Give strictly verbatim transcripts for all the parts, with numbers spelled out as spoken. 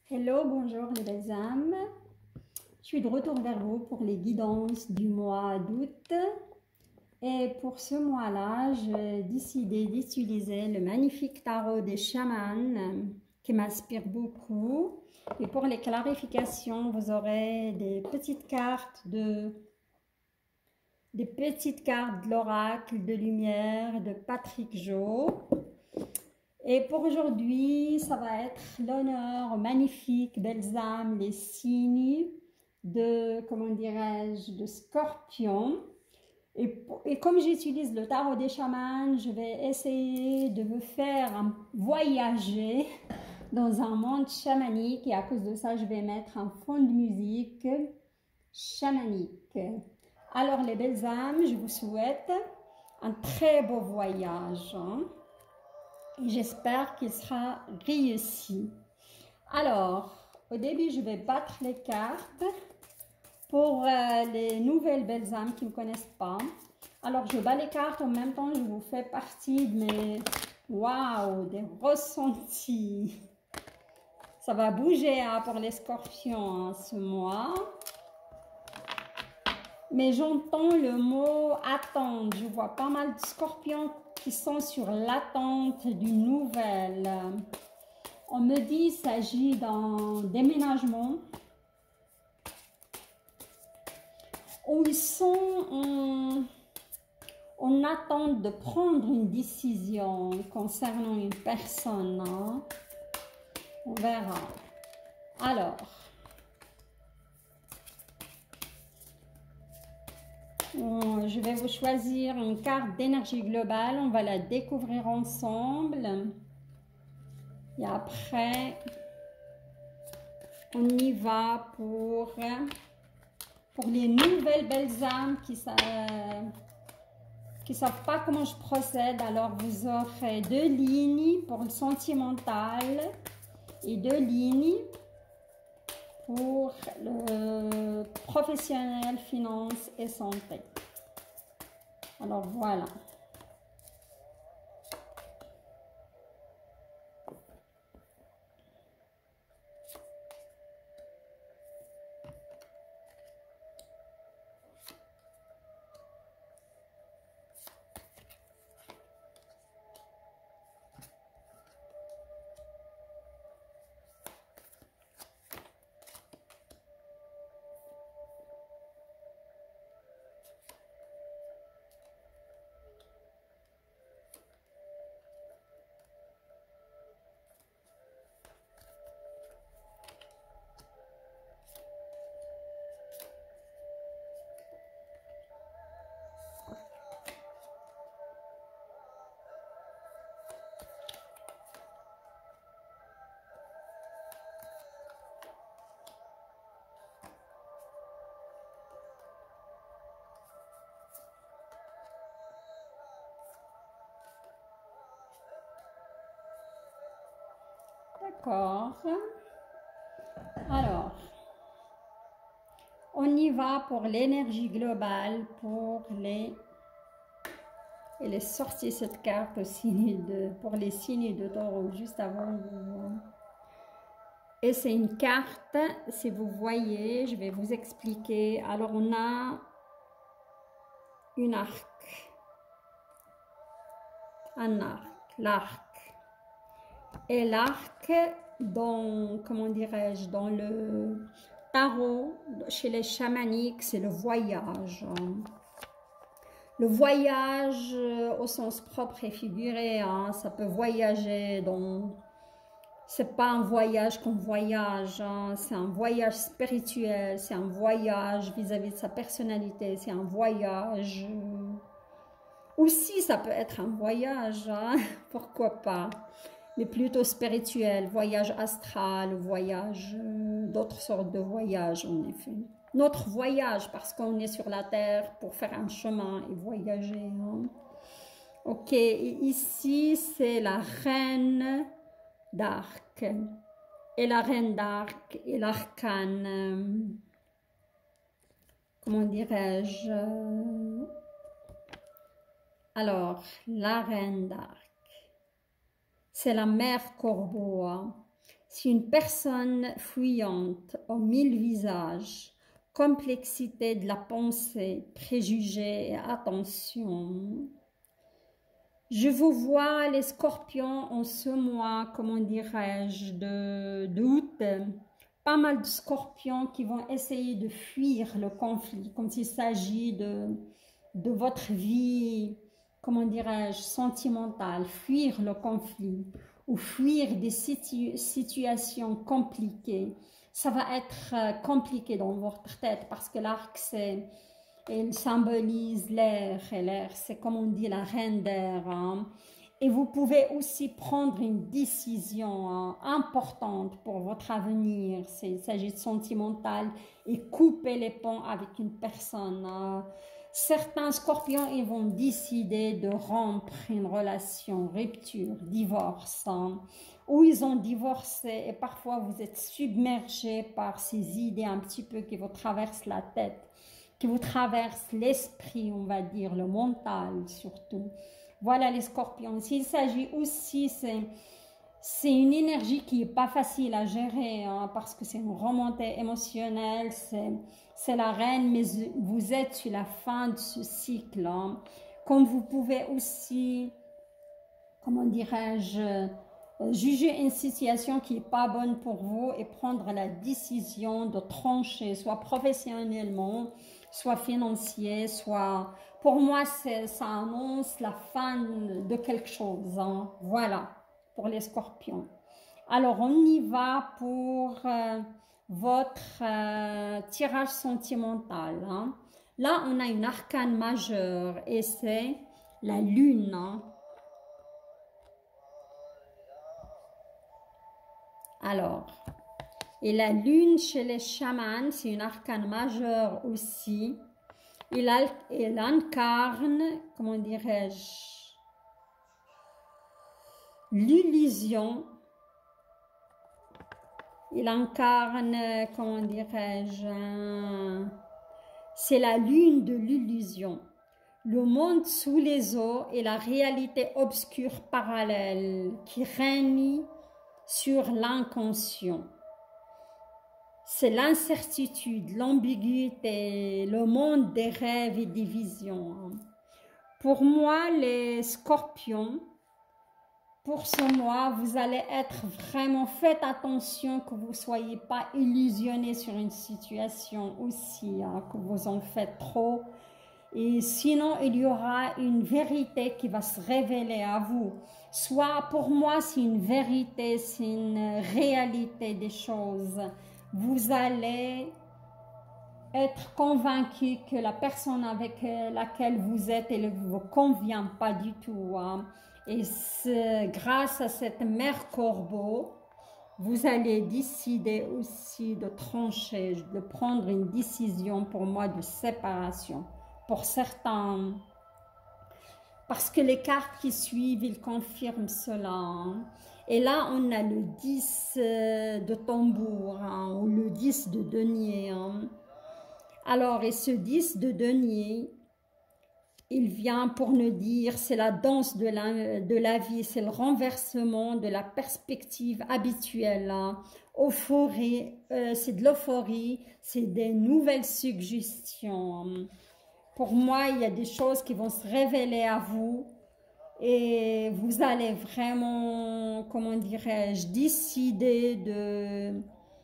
Hello, bonjour les belles âmes. Je suis de retour vers vous pour les guidances du mois d'août. Et pour ce mois-là, j'ai décidé d'utiliser le magnifique tarot des chamans qui m'inspire beaucoup. Et pour les clarifications, vous aurez des petites cartes de des petites cartes de l'oracle de lumière de Patrick Jo. Et pour aujourd'hui, ça va être l'honneur aux magnifiques belles âmes, les signes de, comment dirais-je, de Scorpion. Et, et comme j'utilise le tarot des chamans, je vais essayer de vous faire voyager dans un monde chamanique. Et à cause de ça, je vais mettre un fond de musique chamanique. Alors les belles âmes, je vous souhaite un très beau voyage. Hein? Et j'espère qu'il sera réussi. Alors, au début, je vais battre les cartes pour euh, les nouvelles belles âmes qui ne me connaissent pas. Alors, je bats les cartes en même temps, je vous fais partie de mes... Waouh, des ressentis. Ça va bouger hein, pour les scorpions hein, ce mois. Mais j'entends le mot attendre. Je vois pas mal de scorpions qui sont sur l'attente d'une nouvelle. On me dit qu'il s'agit d'un déménagement où ils sont en, en attente de prendre une décision concernant une personne. Hein. On verra. Alors, je vais vous choisir une carte d'énergie globale. On va la découvrir ensemble. Et après, on y va pour, pour les nouvelles belles âmes qui ne qui savent pas comment je procède. Alors, vous aurez deux lignes pour le sentimental et deux lignes pour le professionnel, finance et santé. Alors, voilà. D'accord. Alors, on y va pour l'énergie globale, pour les... Elle est sortie cette carte au signe de, pour les signes de taureau, juste avant. Et c'est une carte, si vous voyez, je vais vous expliquer. Alors, on a une arc. Un arc, l'arc. Et l'arc, dans, comment dirais-je, dans le tarot, chez les chamaniques, c'est le voyage. Le voyage au sens propre et figuré, hein, ça peut voyager dans... C'est pas un voyage qu'on voyage, hein, c'est un voyage spirituel, c'est un voyage vis-à-vis de sa personnalité, c'est un voyage... Aussi, ça peut être un voyage, hein, pourquoi pas, mais plutôt spirituel, voyage astral, voyage, euh, d'autres sortes de voyages en effet. Notre voyage, parce qu'on est sur la terre pour faire un chemin et voyager. Hein. Ok, et ici c'est la reine d'arc. Et la reine d'arc et l'arcane, euh, comment dirais-je, euh, alors, la reine d'arc. C'est la mère corbeau. Hein. C'est une personne fuyante aux mille visages, complexité de la pensée, préjugés et attention. Je vous vois les scorpions en ce mois, comment dirais-je, de, d'août. Pas mal de scorpions qui vont essayer de fuir le conflit, comme s'il s'agit de, de votre vie, comment dirais-je, sentimentale, fuir le conflit ou fuir des situ situations compliquées. Ça va être compliqué dans votre tête parce que l'arc, c'est, il symbolise l'air, et l'air, c'est comme on dit la reine d'air. Hein. Et vous pouvez aussi prendre une décision hein, importante pour votre avenir. Il s'agit de sentimental et couper les ponts avec une personne. Hein. Certains scorpions, ils vont décider de rompre une relation, rupture, divorce, hein, ou ils ont divorcé et parfois vous êtes submergé par ces idées un petit peu qui vous traversent la tête, qui vous traversent l'esprit, on va dire, le mental surtout. Voilà les scorpions. S'il s'agit aussi, c'est... C'est une énergie qui n'est pas facile à gérer hein, parce que c'est une remontée émotionnelle, c'est la reine, mais vous êtes sur la fin de ce cycle. Hein. Comme vous pouvez aussi, comment dirais-je, juger une situation qui n'est pas bonne pour vous et prendre la décision de trancher, soit professionnellement, soit financier, soit... Pour moi, ça annonce la fin de quelque chose. Hein. Voilà. Pour les scorpions. Alors, on y va pour euh, votre euh, tirage sentimental. Hein. Là, on a une arcane majeure et c'est la lune. Hein. Alors, et la lune chez les chamans, c'est une arcane majeure aussi. Il, a, il incarne, comment dirais-je, l'illusion, il incarne, comment dirais-je, c'est la lune de l'illusion. Le monde sous les eaux est la réalité obscure parallèle qui règne sur l'inconscient. C'est l'incertitude, l'ambiguïté, le monde des rêves et des visions. Pour moi, les scorpions, pour ce mois, vous allez être vraiment, faites attention que vous ne soyez pas illusionné sur une situation aussi, hein, que vous en faites trop. Et sinon, il y aura une vérité qui va se révéler à vous. Soit pour moi, c'est une vérité, c'est une réalité des choses. Vous allez être convaincu que la personne avec laquelle vous êtes, elle ne vous convient pas du tout. Hein. Et grâce à cette mère corbeau, vous allez décider aussi de trancher, de prendre une décision pour moi de séparation. Pour certains, parce que les cartes qui suivent, ils confirment cela. Hein. Et là, on a le dix de tambour, hein, ou le dix de denier. Hein. Alors, et ce dix de denier, il vient pour nous dire, c'est la danse de la, de la vie, c'est le renversement de la perspective habituelle. Hein. Euphorie, euh, c'est de l'euphorie, c'est des nouvelles suggestions. Pour moi, il y a des choses qui vont se révéler à vous et vous allez vraiment, comment dirais-je, décider de...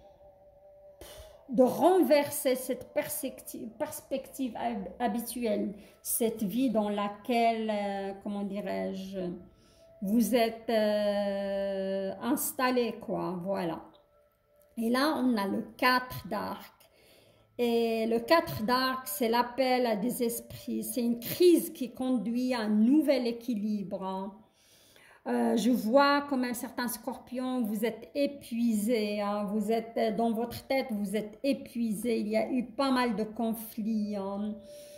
de renverser cette perspective, perspective habituelle, cette vie dans laquelle, euh, comment dirais-je, vous êtes euh, installé, quoi, voilà. Et là, on a le quatre d'arc. Et le quatre d'arc, c'est l'appel à des esprits, c'est une crise qui conduit à un nouvel équilibre. Hein. Euh, je vois comme un certain scorpion, vous êtes épuisé, hein, vous êtes dans votre tête, vous êtes épuisé, il y a eu pas mal de conflits hein,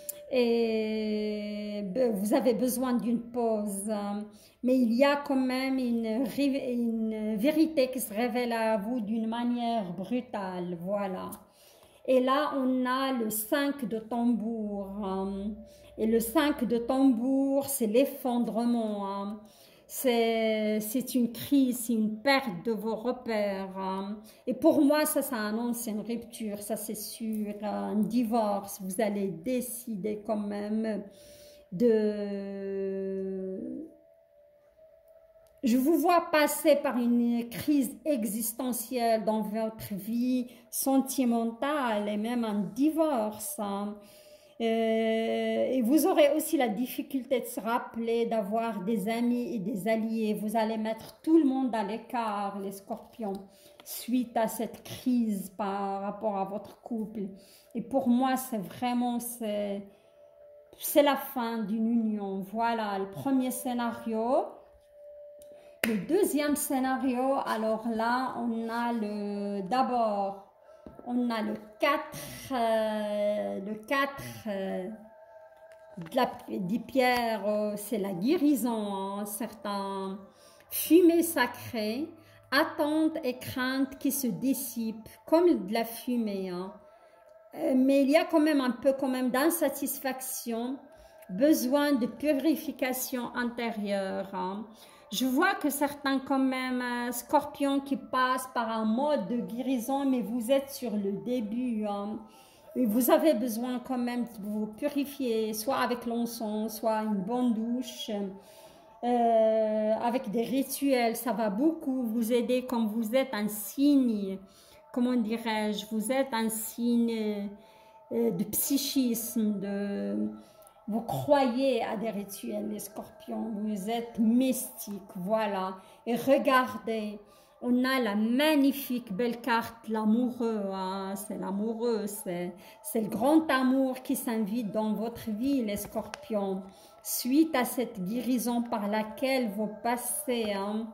et vous avez besoin d'une pause, hein, mais il y a quand même une, une vérité qui se révèle à vous d'une manière brutale, voilà. Et là, on a le cinq de tambour, hein, et le cinq de tambour, c'est l'effondrement, hein. C'est c'est une crise, c'est une perte de vos repères. Hein. Et pour moi, ça, ça annonce une rupture, ça c'est sûr, un divorce. Vous allez décider quand même de... Je vous vois passer par une crise existentielle dans votre vie sentimentale et même un divorce. Hein. Euh, et vous aurez aussi la difficulté de se rappeler d'avoir des amis et des alliés. Vous allez mettre tout le monde à l'écart, les scorpions, suite à cette crise par rapport à votre couple. Et pour moi, c'est vraiment, c'est, c'est la fin d'une union. Voilà, le premier scénario. Le deuxième scénario, alors là, on a le, d'abord, on a le quatre, euh, le quatre euh, de la, des pierres, euh, c'est la guérison, hein, certains fumée sacrée, attente et crainte qui se dissipent comme de la fumée. Hein. Euh, mais il y a quand même un peu quand même d'insatisfaction, besoin de purification intérieure. Hein. Je vois que certains quand même euh, scorpions qui passent par un mode de guérison, mais vous êtes sur le début. Hein. Et vous avez besoin quand même de vous purifier, soit avec l'encens, soit une bonne douche, euh, avec des rituels. Ça va beaucoup vous aider comme vous êtes un signe, comment dirais-je, vous êtes un signe euh, de psychisme, de... Vous croyez à des rituels, les scorpions, vous êtes mystiques, voilà. Et regardez, on a la magnifique belle carte, l'amoureux, hein, c'est l'amoureux, c'est le grand amour qui s'invite dans votre vie, les scorpions, suite à cette guérison par laquelle vous passez. Hein.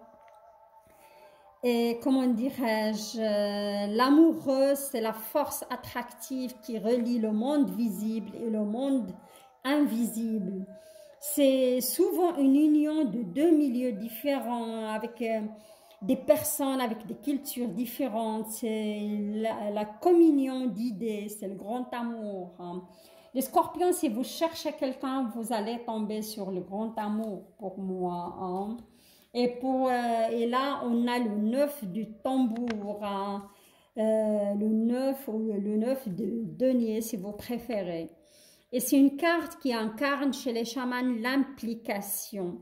Et comment dirais-je, euh, l'amoureux, c'est la force attractive qui relie le monde visible et le monde invisible. C'est souvent une union de deux milieux différents avec euh, des personnes avec des cultures différentes. C'est la, la communion d'idées, c'est le grand amour. Hein. Les scorpions, si vous cherchez quelqu'un, vous allez tomber sur le grand amour pour moi. Hein. Et, pour, euh, et là, on a le neuf du tambour, hein. euh, le neuf ou le neuf de denier si vous préférez. Et c'est une carte qui incarne chez les chamans l'implication.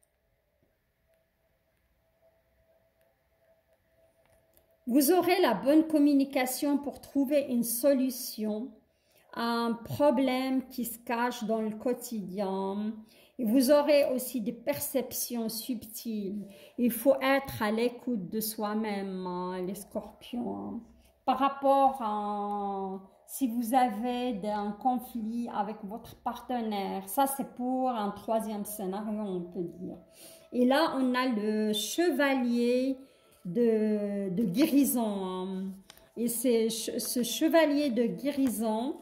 Vous aurez la bonne communication pour trouver une solution à un problème qui se cache dans le quotidien. Et vous aurez aussi des perceptions subtiles. Il faut être à l'écoute de soi-même, hein, les scorpions. Par rapport à... Si vous avez un conflit avec votre partenaire, ça c'est pour un troisième scénario, on peut dire. Et là, on a le chevalier de, de guérison. Hein. Et c'est ce chevalier de guérison,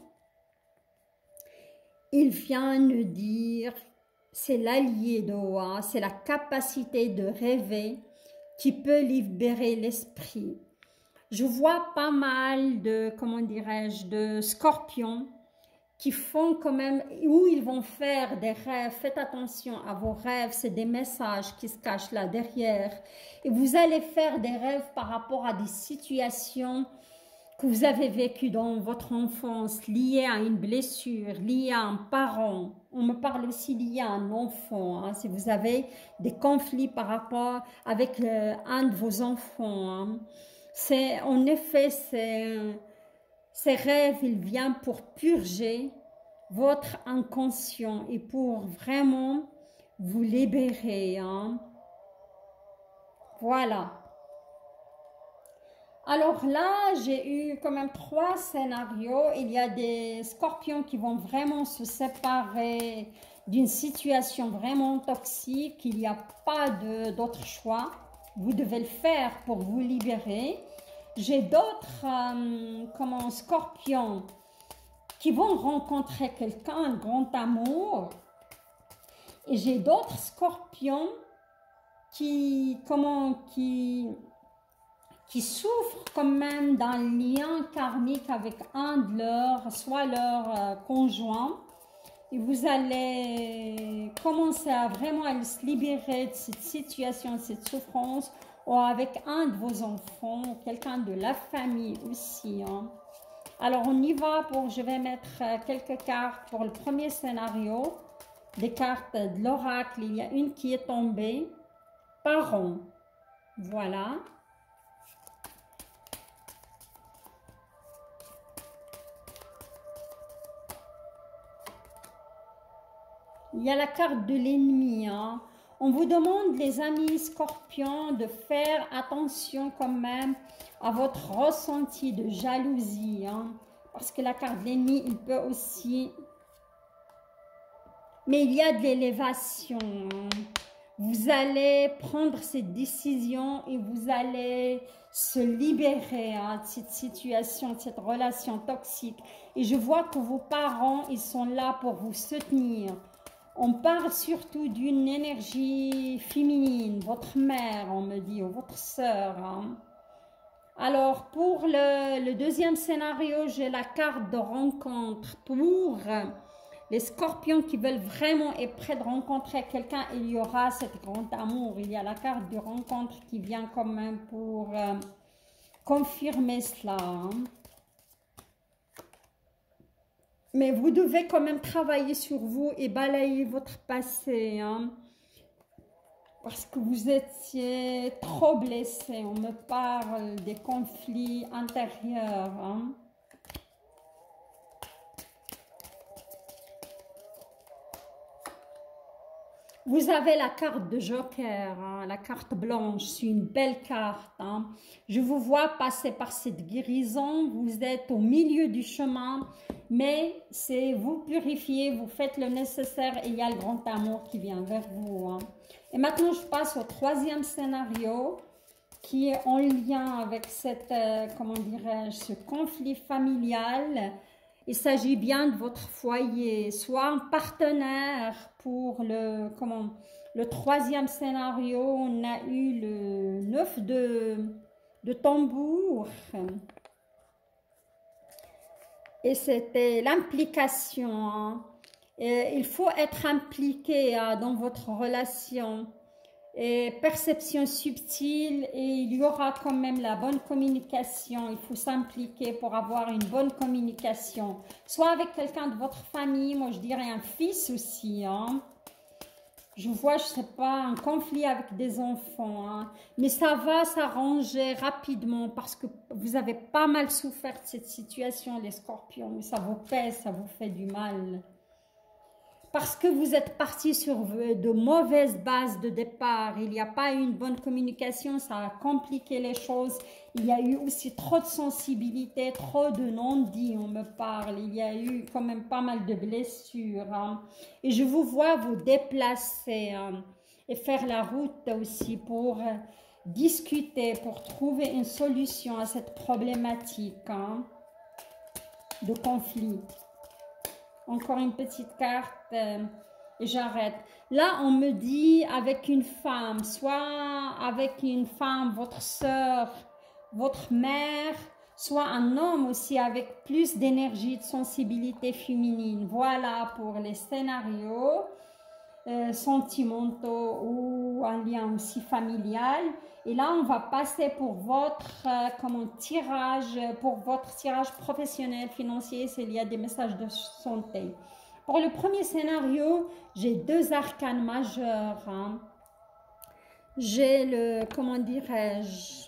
il vient nous dire, c'est l'allié d'Oa, c'est la capacité de rêver qui peut libérer l'esprit. Je vois pas mal de, comment dirais-je, de scorpions qui font quand même, où ils vont faire des rêves. Faites attention à vos rêves, c'est des messages qui se cachent là derrière. Et vous allez faire des rêves par rapport à des situations que vous avez vécues dans votre enfance, liées à une blessure, liées à un parent. On me parle aussi lié à un enfant, hein, si vous avez des conflits par rapport avec euh, un de vos enfants. Hein. C'est, en effet, ces rêves, ils viennent pour purger votre inconscient et pour vraiment vous libérer. Hein. Voilà. Alors là, j'ai eu quand même trois scénarios. Il y a des scorpions qui vont vraiment se séparer d'une situation vraiment toxique. Il n'y a pas d'autre choix. Vous devez le faire pour vous libérer. J'ai d'autres euh, comment, scorpions qui vont rencontrer quelqu'un, un grand amour. Et j'ai d'autres scorpions qui, comment, qui, qui souffrent quand même d'un lien karmique avec un de leurs, soit leur euh, conjoint, et vous allez commencer à vraiment à se libérer de cette situation, de cette souffrance, ou avec un de vos enfants, ou quelqu'un de la famille aussi. Hein. Alors on y va, pour, je vais mettre quelques cartes pour le premier scénario, des cartes de l'oracle. Il y a une qui est tombée, parents, voilà. Il y a la carte de l'ennemi. Hein. On vous demande, les amis scorpions, de faire attention quand même à votre ressenti de jalousie. Hein. Parce que la carte de l'ennemi, il peut aussi... Mais il y a de l'élévation. Hein. Vous allez prendre cette décision et vous allez se libérer hein, de cette situation, de cette relation toxique. Et je vois que vos parents, ils sont là pour vous soutenir. On parle surtout d'une énergie féminine, votre mère, on me dit, ou votre sœur. Hein. Alors, pour le, le deuxième scénario, j'ai la carte de rencontre. Pour les scorpions qui veulent vraiment être prêts de rencontrer quelqu'un, il y aura cet grand amour. Il y a la carte de rencontre qui vient quand même pour euh, confirmer cela. Hein. Mais vous devez quand même travailler sur vous et balayer votre passé. Hein, parce que vous étiez trop blessé. On me parle des conflits intérieurs. Hein. Vous avez la carte de Joker, hein, la carte blanche, c'est une belle carte. Hein. Je vous vois passer par cette guérison, vous êtes au milieu du chemin, mais c'est vous purifiez, vous faites le nécessaire et il y a le grand amour qui vient vers vous. Hein. Et maintenant, je passe au troisième scénario qui est en lien avec cette, euh, comment dirais-je, ce conflit familial. Il s'agit bien de votre foyer, soit un partenaire pour le, comment, le troisième scénario, on a eu le neuf de, de tambour. Et c'était l'implication. Hein. Il faut être impliqué hein, dans votre relation. Et perception subtile et il y aura quand même la bonne communication. Il faut s'impliquer pour avoir une bonne communication. Soit avec quelqu'un de votre famille, moi je dirais un fils aussi. Hein. Je vois, je ne sais pas, un conflit avec des enfants. Hein. Mais ça va s'arranger rapidement parce que vous avez pas mal souffert de cette situation, les scorpions. Ça vous pèse, ça vous fait du mal. Parce que vous êtes parti sur de mauvaises bases de départ, il n'y a pas eu une bonne communication, ça a compliqué les choses. Il y a eu aussi trop de sensibilité, trop de non-dits, on me parle. Il y a eu quand même pas mal de blessures. Hein. Et je vous vois vous déplacer hein, et faire la route aussi pour euh, discuter, pour trouver une solution à cette problématique hein, de conflit. Encore une petite carte euh, et j'arrête. Là, on me dit avec une femme, soit avec une femme, votre soeur, votre mère, soit un homme aussi avec plus d'énergie, de sensibilité féminine. Voilà pour les scénarios euh, sentimentaux ou un lien aussi familial. Et là, on va passer pour votre euh, comment, tirage, pour votre tirage professionnel, financier, s'il y a des messages de santé. Pour le premier scénario, j'ai deux arcanes majeurs. Hein. J'ai le, comment dirais-je,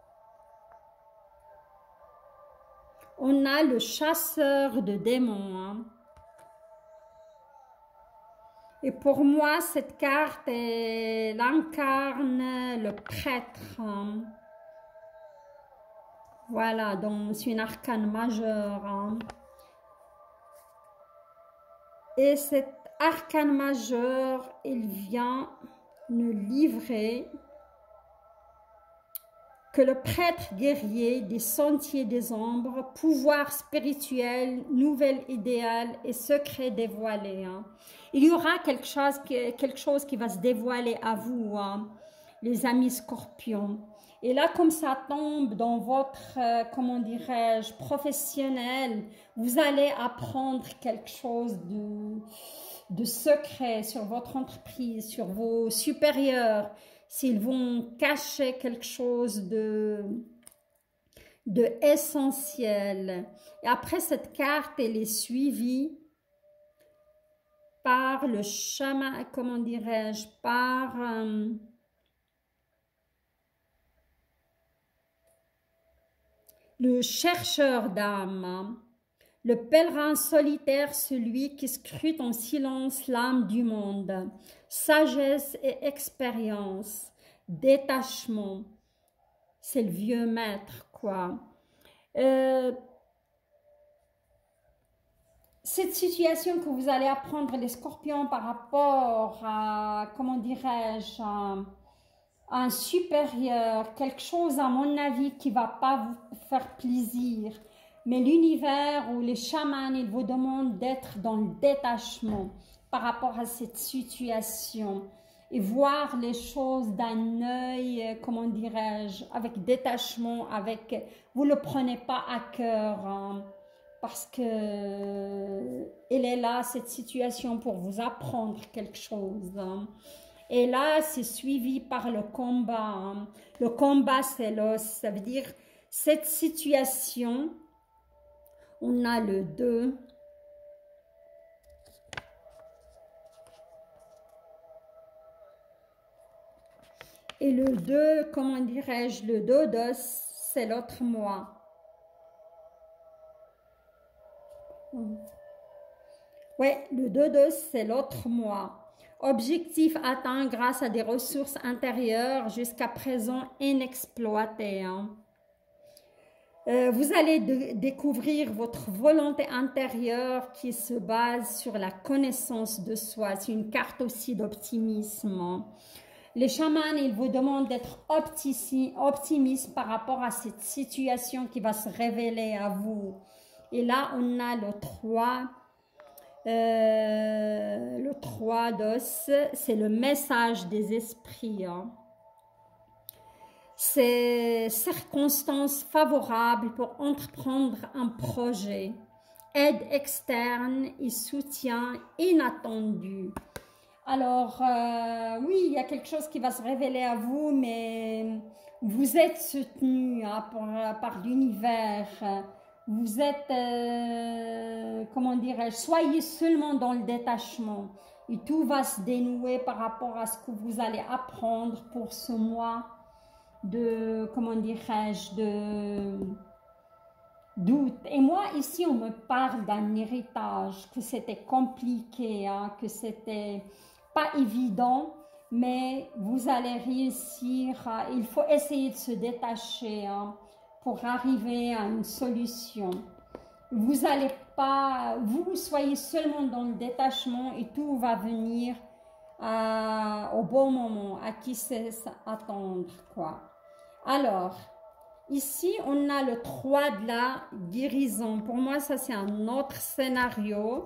on a le chasseur de démons. Hein. Et pour moi, cette carte, elle incarne le prêtre. Hein. Voilà, donc c'est une arcane majeure. Hein. Et cette arcane majeure, il vient nous livrer que le prêtre guerrier des sentiers des ombres, pouvoir spirituel, nouvel idéal et secret dévoilé. Hein. Il y aura quelque chose, qui, quelque chose qui va se dévoiler à vous, hein, les amis scorpions. Et là, comme ça tombe dans votre, euh, comment dirais-je, professionnel, vous allez apprendre quelque chose de, de secret sur votre entreprise, sur vos supérieurs, s'ils vont cacher quelque chose de, de essentiel. Et après, cette carte, elle est suivie par le chaman, comment dirais-je, par... Euh, le chercheur d'âme, le pèlerin solitaire, celui qui scrute en silence l'âme du monde, sagesse et expérience, détachement, c'est le vieux maître, quoi. Euh, cette situation que vous allez apprendre les scorpions par rapport à, comment dirais-je, un supérieur, quelque chose à mon avis qui ne va pas vous faire plaisir. Mais l'univers ou les chamans, ils vous demandent d'être dans le détachement par rapport à cette situation et voir les choses d'un œil, comment dirais-je, avec détachement, avec, vous ne le prenez pas à cœur, hein, parce que elle est là, cette situation, pour vous apprendre quelque chose. Hein. Et là, c'est suivi par le combat. Hein. Le combat, c'est l'os. Ça veut dire, cette situation, on a le deux. Et le deux, comment dirais-je, le deux d'os, c'est l'autre moi. Ouais, le deux d'os, c'est l'autre moi. Objectif atteint grâce à des ressources intérieures jusqu'à présent inexploitées. Hein. Euh, vous allez de découvrir votre volonté intérieure qui se base sur la connaissance de soi. C'est une carte aussi d'optimisme. Hein. Les chamans, ils vous demandent d'être optimiste par rapport à cette situation qui va se révéler à vous. Et là, on a le trois. Euh, le trois d'os, c'est le message des esprits. Hein. C'est circonstances favorables pour entreprendre un projet, aide externe et soutien inattendu. Alors, euh, oui, il y a quelque chose qui va se révéler à vous, mais vous êtes soutenu hein, par, par l'univers. Vous êtes, euh, comment dirais-je, soyez seulement dans le détachement et tout va se dénouer par rapport à ce que vous allez apprendre pour ce mois de, comment dirais-je, de doute. Et moi, ici, on me parle d'un héritage, que c'était compliqué, hein, que c'était pas évident, mais vous allez réussir, à, il faut essayer de se détacher, hein, pour arriver à une solution. Vous allez pas, vous soyez seulement dans le détachement et tout va venir à, au bon moment, à qui c'est attendre, quoi. Alors, ici, on a le trois de la guérison. Pour moi, ça, c'est un autre scénario.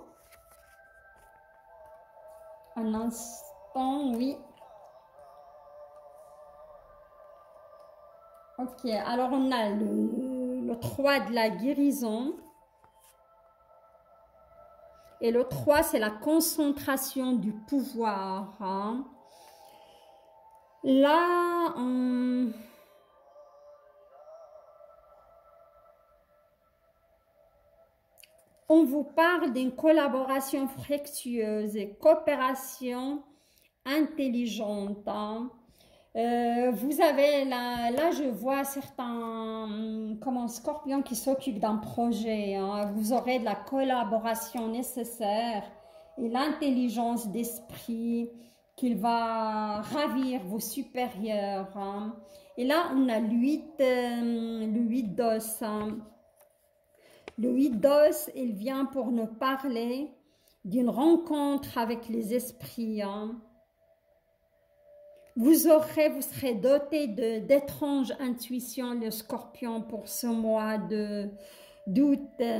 Un instant, oui. Ok, alors on a le, le trois de la guérison. Et le trois, c'est la concentration du pouvoir. Hein. Là, on... on vous parle d'une collaboration fructueuse et coopération intelligente. Hein. Euh, vous avez là, là je vois certains comme un scorpion qui s'occupe d'un projet. Hein. Vous aurez de la collaboration nécessaire et l'intelligence d'esprit qu'il va ravir vos supérieurs. Hein. Et là, on a l'huit euh, le huit d'os. Hein. Le huit d'os, il vient pour nous parler d'une rencontre avec les esprits. Hein. Vous aurez, vous serez doté d'étranges intuitions, le scorpion, pour ce mois de d'août.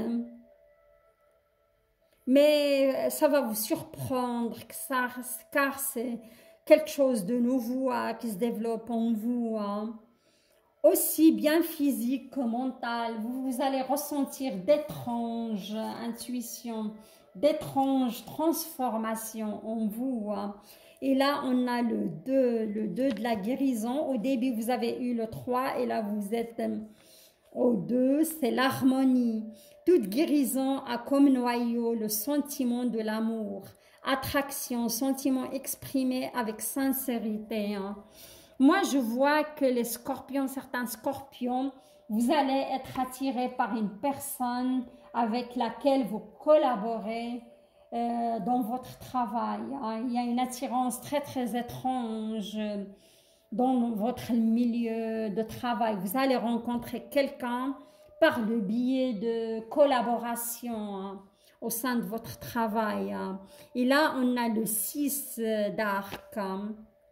Mais ça va vous surprendre, car c'est quelque chose de nouveau hein, qui se développe en vous. Hein. aussi bien physique que mental. Vous, vous allez ressentir d'étranges intuitions, d'étranges transformations en vous. Hein. Et là, on a le deux, le deux de la guérison. Au début, vous avez eu le trois et là, vous êtes au deux, c'est l'harmonie. Toute guérison a comme noyau le sentiment de l'amour, attraction, sentiment exprimé avec sincérité. Hein. Moi, je vois que les scorpions, certains scorpions, vous allez être attirés par une personne avec laquelle vous collaborez euh, dans votre travail. Hein. Il y a une attirance très, très étrange dans votre milieu de travail. Vous allez rencontrer quelqu'un par le biais de collaboration hein, au sein de votre travail. Hein. Et là, on a le six d'arc. Hein.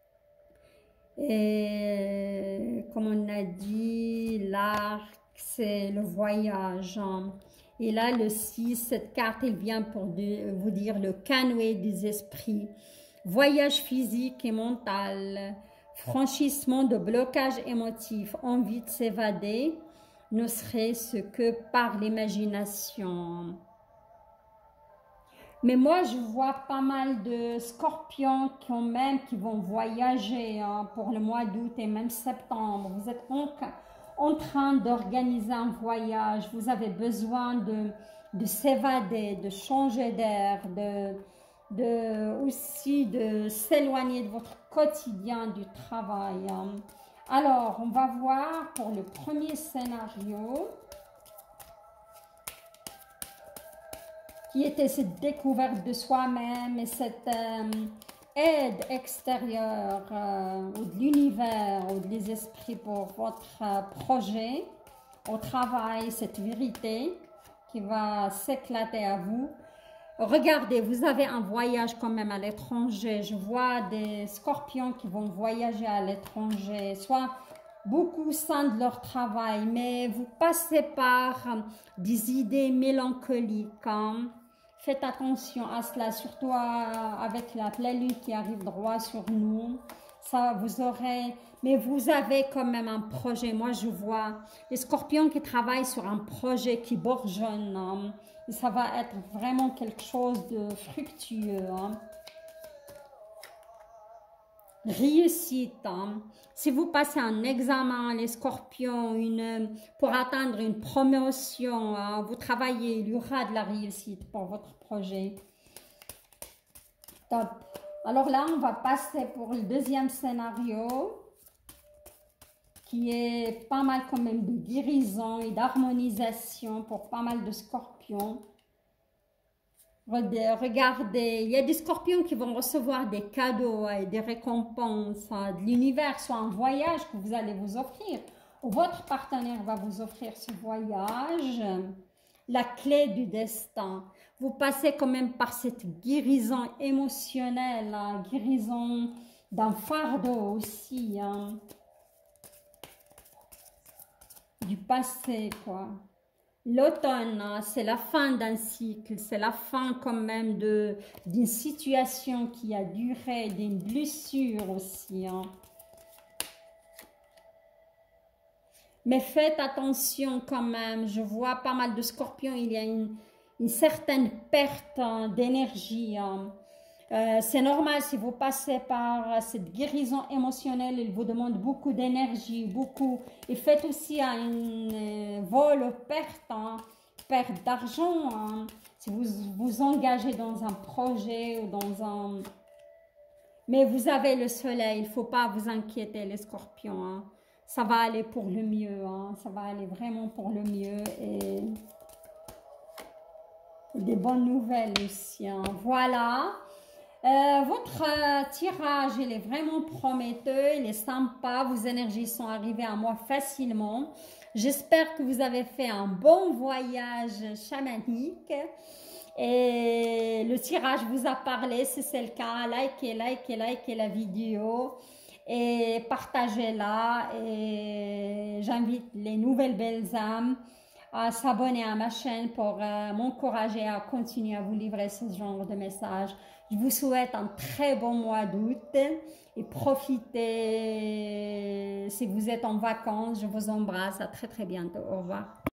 Et comme on a dit, l'arc, c'est le voyage. Hein. Et là, le six, cette carte, elle vient pour de, vous dire le canoë des esprits. Voyage physique et mental. Franchissement de blocage émotif, envie de s'évader, ne serait-ce que par l'imagination. Mais moi, je vois pas mal de scorpions qui, ont même, qui vont voyager hein, pour le mois d'août et même septembre. Vous êtes en, en train d'organiser un voyage, vous avez besoin de, de s'évader, de changer d'air, de... De, aussi de s'éloigner de votre quotidien du travail. Alors, on va voir pour le premier scénario, qui était cette découverte de soi-même et cette euh, aide extérieure euh, ou de l'univers ou des esprits pour votre euh, projet au travail, cette vérité qui va s'éclater à vous. Regardez, vous avez un voyage quand même à l'étranger. Je vois des scorpions qui vont voyager à l'étranger, soit beaucoup au sein de leur travail, mais vous passez par des idées mélancoliques. Hein. Faites attention à cela, surtout avec la pleine lune qui arrive droit sur nous. Ça, vous aurez, mais vous avez quand même un projet. Moi, je vois les scorpions qui travaillent sur un projet qui bourgeonne. Hein. Et ça va être vraiment quelque chose de fructueux. Hein. Réussite. Hein. Si vous passez un examen, les scorpions, une, pour atteindre une promotion, hein, vous travaillez, il y aura de la réussite pour votre projet. Top. Alors là, on va passer pour le deuxième scénario, qui est pas mal quand même de guérison et d'harmonisation pour pas mal de scorpions. Regardez, il y a des scorpions qui vont recevoir des cadeaux et des récompenses de l'univers, soit un voyage que vous allez vous offrir, ou votre partenaire va vous offrir ce voyage, la clé du destin. Vous passez quand même par cette guérison émotionnelle, hein, guérison d'un fardeau aussi, hein. Du passé, quoi. L'automne, c'est la fin d'un cycle, c'est la fin quand même de d'une situation qui a duré, d'une blessure aussi. Hein. Mais faites attention quand même, je vois pas mal de scorpions, il y a une, une certaine perte hein, d'énergie. Hein. Euh, c'est normal si vous passez par cette guérison émotionnelle, il vous demande beaucoup d'énergie, beaucoup. Et faites aussi un euh, vol, perte, hein, perte d'argent. Hein, si vous vous engagez dans un projet ou dans un... Mais vous avez le soleil, il ne faut pas vous inquiéter les scorpions. Hein. Ça va aller pour le mieux, hein, ça va aller vraiment pour le mieux. Et, et des bonnes nouvelles aussi. Hein. Voilà. Euh, votre euh, tirage, il est vraiment prometteur, il est sympa, vos énergies sont arrivées à moi facilement. J'espère que vous avez fait un bon voyage chamanique et le tirage vous a parlé, si c'est le cas, likez, likez, likez la vidéo et partagez-la et j'invite les nouvelles belles âmes à s'abonner à ma chaîne pour euh, m'encourager à continuer à vous livrer ce genre de messages. Je vous souhaite un très bon mois d'août et profitez si vous êtes en vacances. Je vous embrasse. À très très bientôt. Au revoir.